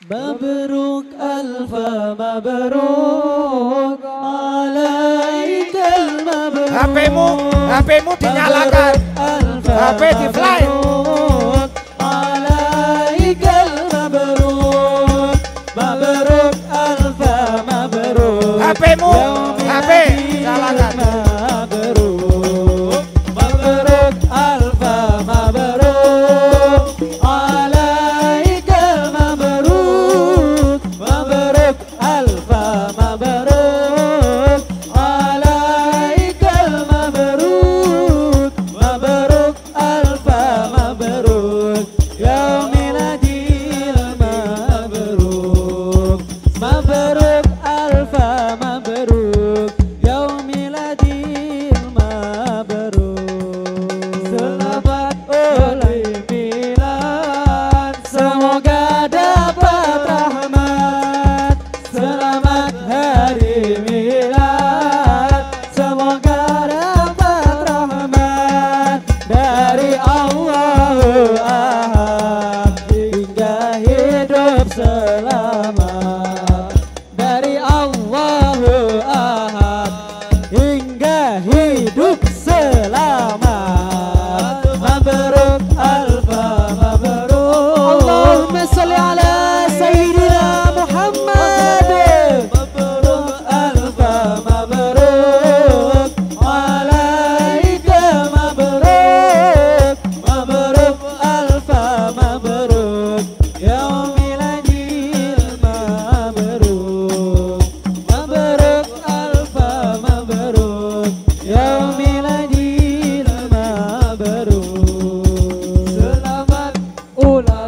مبروك ألف مبروك عليك المبروك. HP-mu dinyalakan. HP di flight. عليك المبروك مبروك ألف مبروك. HP-mu HP nyalakan. مبروك مبروك ألف مبروك عليك المبروك مبروك ألف مبروك عليك المبروك مبروك ألف مبروك يوم ميلادي المبروك مبروك ألف مبروك يوم ميلادي المبروك. Selamat ulang milad, semoga dapat rahmat. Selamat hari milad, semoga dapat rahmat dari Allah Ahad hingga hidup selamat. Dari Allah Ahad hingga hidup selamat. Mabruk alfa mabruk. Allahumma salli ala sayyidina Muhammad. Mabruk alfa mabruk alaika mabruk mabruk alfa mabruk yaum miladil mabruk mabruk alfa mabruk yaum miladil mabruk. Selamat ulang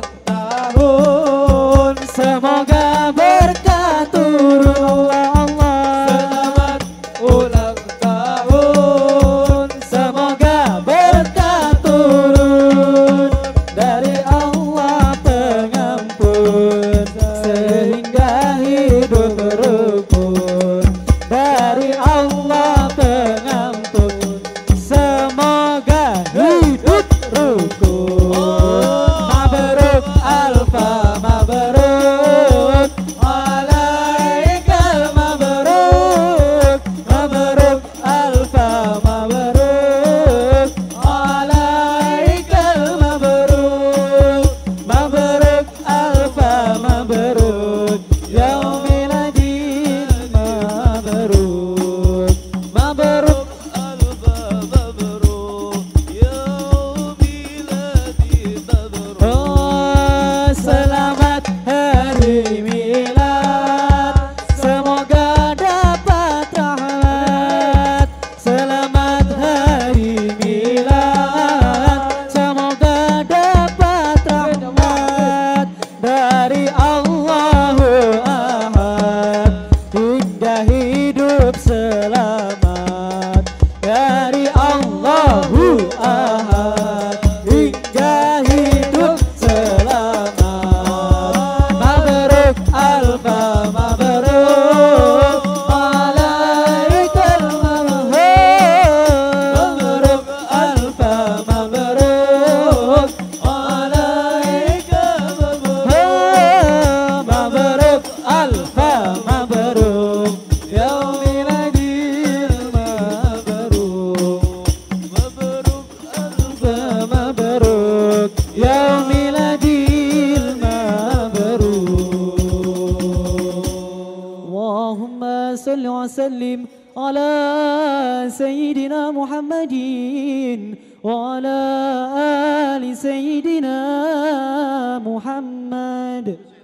tahun, semoga berkah turun Allah. Selamat ulang tahun, semoga berkah turun dari Allah pengampun sehingga hidup rukun. Dari Allah pengampun semoga hidup rukun. Mabruk alfa mabruk alaikal mabruk mabruk alfa mabruk alaikal mabruk mabruk alfa mabruk yaum miladil mabruk mabruk alfa mabruk yaum miladil mabruk. Oh, selamat hari milad, semoga dapat rahmat. Selamat hari milad, semoga dapat rahmat dari Allah Ahad hingga hidup selamat. Dari Allah Ahad hingga hidup selamat. Mabruk alfa mabruk alaikal mabruk mabruk alfa mabruk alaikal mabruk mabruk alfa mabruk yaum miladil mabruk mabruk alfa mabruk yaum miladil mabruk. Allahumma salli wa sallim ala sayyidina Muhammadin wa ala ali sayyidina Muhammad.